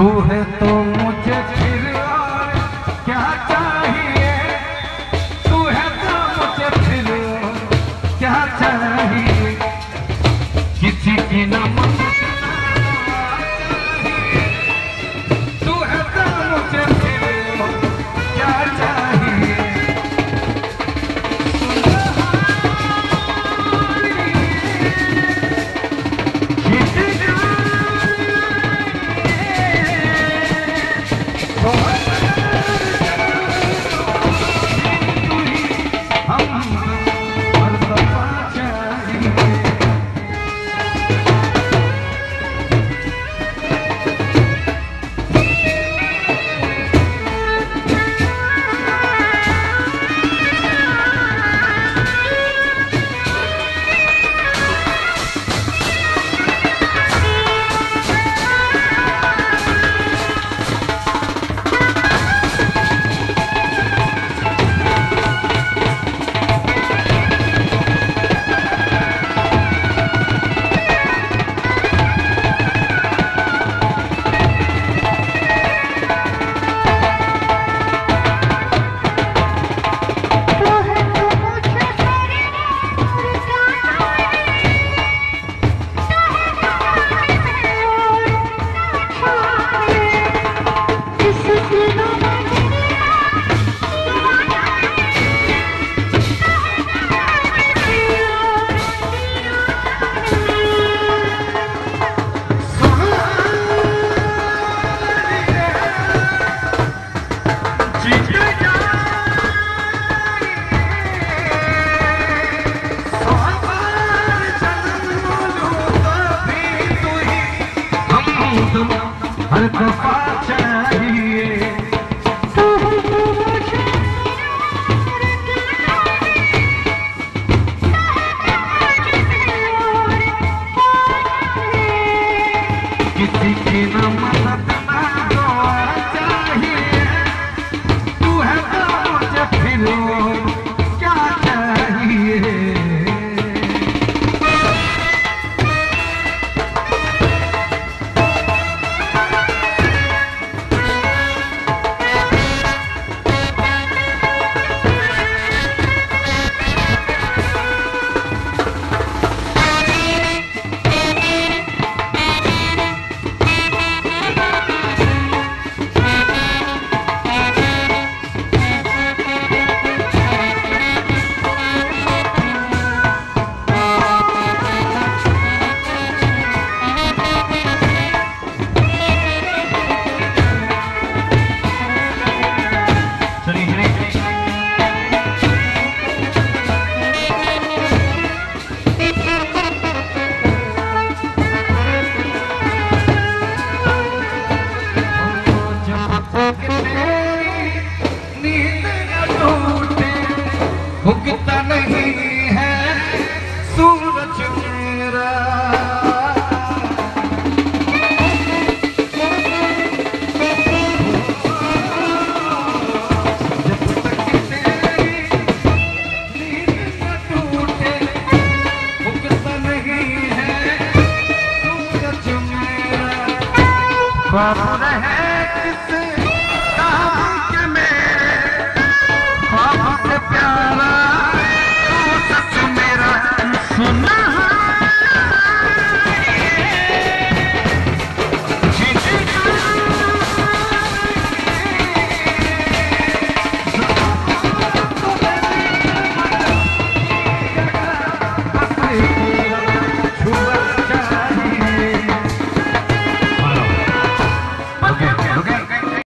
तू है तो मुझे फिर और क्या चाहिए, तू है तो मुझे फिर और क्या चाहिए, किसी की न मदद चाहिए, तू है तो मुझे फिर और क्या चाहिए। हर दफा चाहिए, किसी की न मदद ना दुआ चाहिए, तू है तो मुझे फिर क्या चाहिए। भुगता नहीं है सूरज मेरा, जब तक तेरी नींद न टूटे, भुगता नहीं है सूरज मेरा। ख्वाब रहे किसे